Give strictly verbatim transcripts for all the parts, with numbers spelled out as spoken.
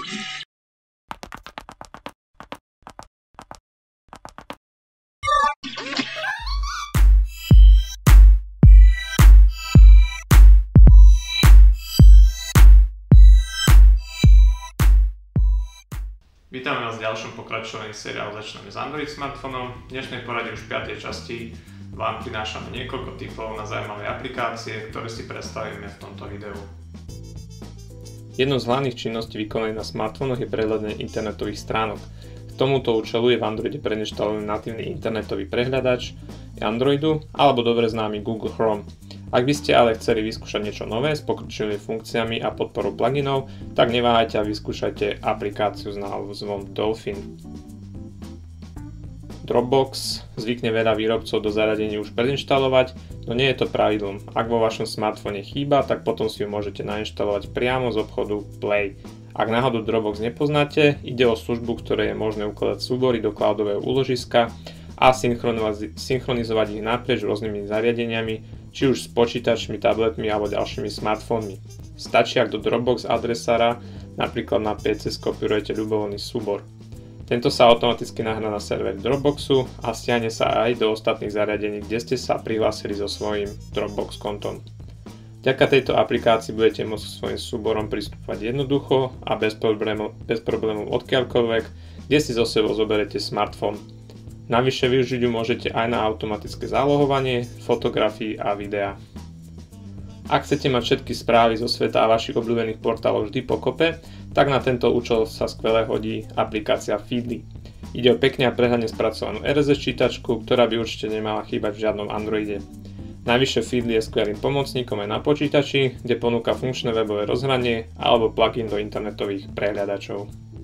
Vítame vás v ďalšom pokračovaní seriálu Začneme s Android smartfónom. V dnešnej porade už v piatej časti vám prinášame niekoľko tipov na zaujímavé aplikácie, ktoré si predstavíme v tomto videu. Jednou z hlavných činností vykonaných na smartfónoch je prehľadanie internetových stránok. K tomuto účelu je v Androide predinštalovaný natívny internetový prehľadač Androidu alebo dobre známy Google Chrome. Ak by ste ale chceli vyskúšať niečo nové s pokročilými funkciami a podporou pluginov, tak neváhajte a vyskúšajte aplikáciu s názvom Dolphin. Dropbox zvykne veľa výrobcov do zariadení už predinštalovať, no nie je to pravidlom. Ak vo vašom smartfóne chýba, tak potom si ju môžete nainštalovať priamo z obchodu Play. Ak náhodou Dropbox nepoznáte, ide o službu, ktorej je možné ukladať súbory do cloudového úložiska a synchronizovať ich naprieč rôznymi zariadeniami, či už s počítačmi, tabletmi alebo ďalšími smartfónmi. Stačí, ak do Dropbox adresára, napríklad na pé cé, skopírujete ľubovoľný súbor. Tento sa automaticky nahrá na server Dropboxu a stiahne sa aj do ostatných zariadení, kde ste sa prihlásili so svojím Dropbox kontom. Vďaka tejto aplikácii budete môcť svojim súborom pristupovať jednoducho a bez problémov, bez problémov odkiaľkoľvek, kde si so sebou zoberete smartfón. Navyše využiť ju môžete aj na automatické zálohovanie, fotografií a videa. Ak chcete mať všetky správy zo sveta a vašich obľúbených portálov vždy pokope, tak na tento účel sa skvele hodí aplikácia Feedly. Ide o pekne a prehľadne spracovanú er es es čítačku, ktorá by určite nemala chýbať v žiadnom Androide. Navyše Feedly je skvelým pomocníkom aj na počítači, kde ponúka funkčné webové rozhranie alebo plugin do internetových prehľadačov.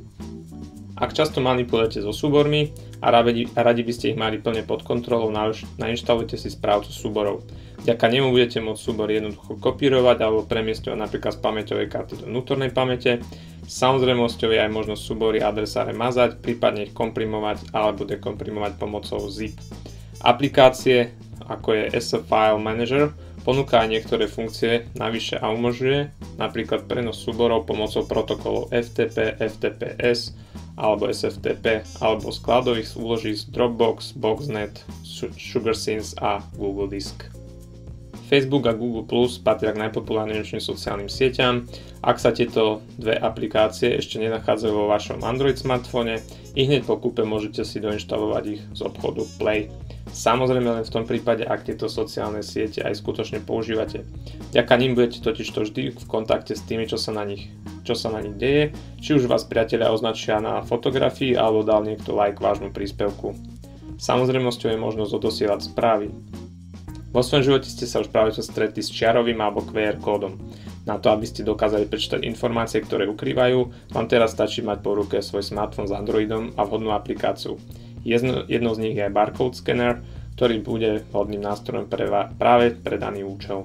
Ak často manipulujete so súbormi a radi, a radi by ste ich mali plne pod kontrolou, nainštalujte si správcu súborov. Vďaka nemu budete môcť súbor jednoducho kopírovať alebo premiestňovať napríklad z pamäťovej karty do vnútornej pamäte. Samozrejmosťou je aj možnosť súbory a adresáre mazať, prípadne ich komprimovať alebo dekomprimovať pomocou zip. Aplikácie ako je es ef File Manager ponúka aj niektoré funkcie navyše a umožňuje napríklad prenos súborov pomocou protokolov ef té pé, ef té pé es alebo es ef té pé alebo z cloudových úložísk Dropbox, Boxnet, SugarSync a Google Disk. Facebook a Google Plus patria k najpopulárnejším sociálnym sieťam. Ak sa tieto dve aplikácie ešte nenachádzajú vo vašom Android smartfóne, i hneď po kúpe môžete si doinštalovať ich z obchodu Play. Samozrejme len v tom prípade, ak tieto sociálne siete aj skutočne používate. Vďaka nim budete totižto vždy v kontakte s tými, čo sa na nich, čo sa na nich deje, či už vás priatelia označia na fotografii alebo dal niekto like vášmu príspevku. Samozrejmosťou je možnosť odosielať správy. Vo svojom živote ste sa už práve stretli s čiarovým alebo kvé er kódom. Na to, aby ste dokázali prečítať informácie, ktoré ukrývajú, vám teraz stačí mať po ruke svoj smartfón s Androidom a vhodnú aplikáciu. Jedno, jednou z nich je aj barcode scanner, ktorý bude vhodným nástrojom pre, práve pre daný účel.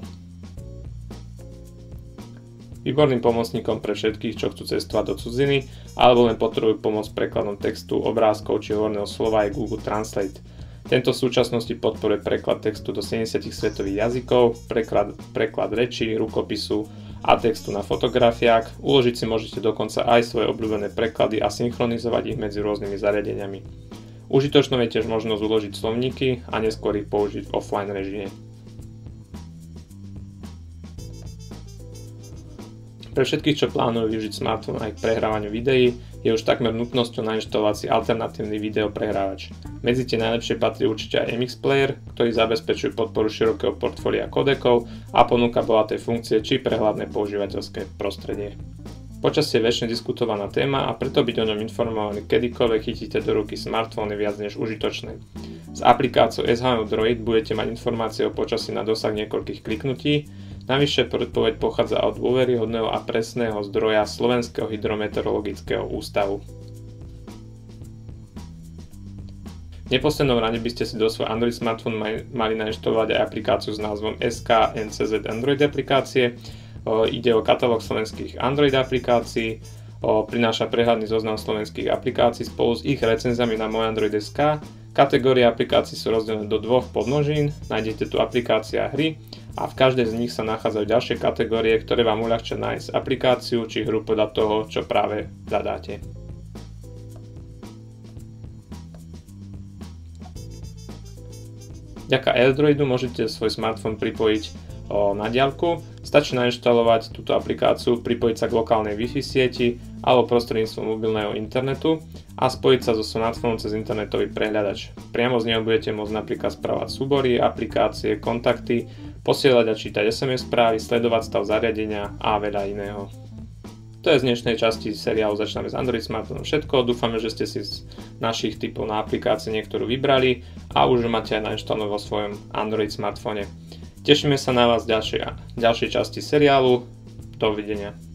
Výborným pomocníkom pre všetkých, čo chcú cestovať do cudziny alebo len potrebujú pomoc s prekladom textu, obrázkov či hovorného slova je Google Translate. Tento v súčasnosti podporuje preklad textu do sedemdesiat svetových jazykov, preklad, preklad reči, rukopisu a textu na fotografiách. Uložiť si môžete dokonca aj svoje obľúbené preklady a synchronizovať ich medzi rôznymi zariadeniami. Užitočnou je tiež možnosť uložiť slovníky a neskôr ich použiť v offline režime. Pre všetkých, čo plánujú využiť smartfón aj k prehrávaniu videí, je už takmer nutnosťou nainštalovať si alternatívny videoprehrávač. Medzi tie najlepšie patrí určite aj em iks Player, ktorý zabezpečuje podporu širokého portfólia kodekov a ponúka bohaté funkcie či prehľadné používateľské prostredie. Počasie je väčšine diskutovaná téma a preto byť o ňom informovaný kedykoľvek chytíte do ruky smartfón je viac než užitočné. S aplikáciou es há em Droid budete mať informácie o počasí na dosah niekoľkých kliknutí. Navyše predpoveď pochádza od dôveryhodného a presného zdroja Slovenského hydrometeorologického ústavu. V neposlednom rade by ste si do svojho Android smartfónu mali nainštalovať aj aplikáciu s názvom es ká en cé zet Android aplikácie. O, ide o katalóg slovenských Android aplikácií, o, prináša prehľadný zoznam slovenských aplikácií spolu s ich recenziami na môj Android bodka es ká. Kategórie aplikácií sú rozdelené do dvoch podmnožín, nájdete tu aplikácia a hry a v každej z nich sa nachádzajú ďalšie kategórie, ktoré vám uľahčia nájsť aplikáciu či hru podľa toho, čo práve zadáte. Vďaka AirDroidu môžete svoj smartfón pripojiť na diaľku. Stačí nainštalovať túto aplikáciu, pripojiť sa k lokálnej Wi-Fi sieti alebo prostredníctvom mobilného internetu a spojiť sa so smartfónom cez internetový prehľadač. Priamo z neho budete môcť napríklad spravovať súbory, aplikácie, kontakty, posielať a čítať es em es správy, sledovať stav zariadenia a veľa iného. To je z dnešnej časti seriálu Začíname s Android smartfónom všetko. Dúfame, že ste si z našich typov na aplikácie niektorú vybrali a už máte aj nainštalovanú vo svojom Android smartfóne. Tešíme sa na vás v ďalšej, ďalšej časti seriálu. Dovidenia.